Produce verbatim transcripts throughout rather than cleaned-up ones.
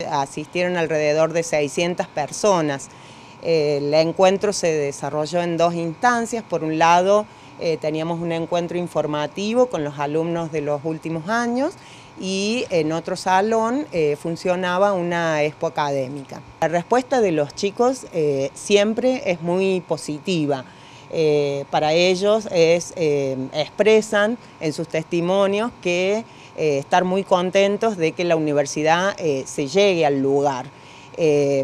Asistieron alrededor de seiscientas personas. El encuentro se desarrolló en dos instancias. Por un lado, eh, teníamos un encuentro informativo con los alumnos de los últimos años y en otro salón eh, funcionaba una expo académica. La respuesta de los chicos eh, siempre es muy positiva. Eh, para ellos es, eh, expresan en sus testimonios que eh, estar muy contentos de que la universidad eh, se llegue al lugar. Eh,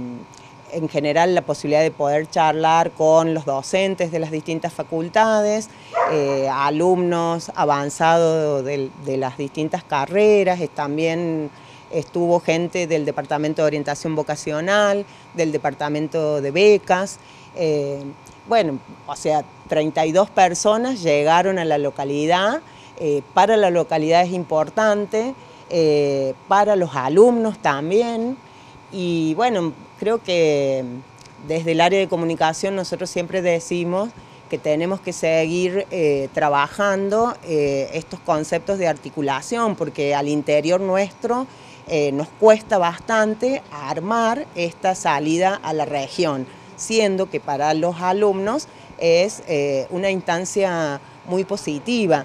en general la posibilidad de poder charlar con los docentes de las distintas facultades, eh, alumnos avanzados de, de las distintas carreras, también estuvo gente del Departamento de Orientación Vocacional, del Departamento de Becas. Eh, bueno, o sea, treinta y dos personas llegaron a la localidad. Eh, para la localidad es importante, eh, para los alumnos también. Y bueno, creo que desde el área de comunicación nosotros siempre decimos que tenemos que seguir eh, trabajando eh, estos conceptos de articulación, porque al interior nuestro eh, nos cuesta bastante armar esta salida a la región, siendo que para los alumnos es eh, una instancia muy positiva.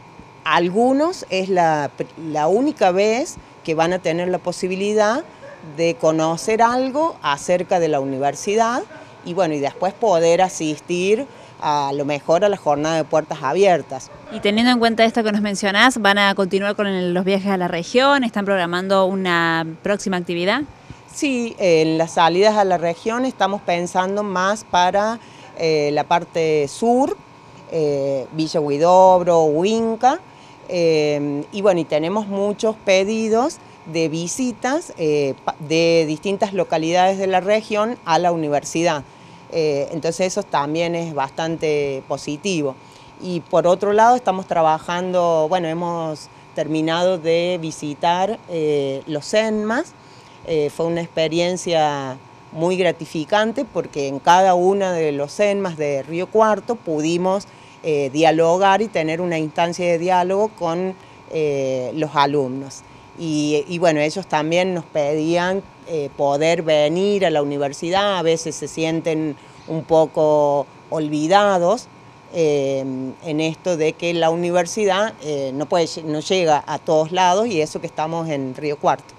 Algunos es la, la única vez que van a tener la posibilidad de conocer algo acerca de la universidad y bueno, y después poder asistir a lo mejor a la jornada de puertas abiertas. Y teniendo en cuenta esto que nos mencionás, ¿van a continuar con los viajes a la región? ¿Están programando una próxima actividad? Sí, en las salidas a la región estamos pensando más para eh, la parte sur, eh, Villa Huidobro, Huinca, eh, y bueno, y tenemos muchos pedidos de visitas eh, de distintas localidades de la región a la universidad. Eh, entonces eso también es bastante positivo. Y por otro lado estamos trabajando, bueno, hemos terminado de visitar eh, los ENMAS. Eh, fue una experiencia muy gratificante porque en cada uno de los ENMAS de Río Cuarto pudimos eh, dialogar y tener una instancia de diálogo con eh, los alumnos. Y, y bueno, ellos también nos pedían eh, poder venir a la universidad, a veces se sienten un poco olvidados eh, en esto de que la universidad eh, no, puede, no llega a todos lados y eso que estamos en Río Cuarto.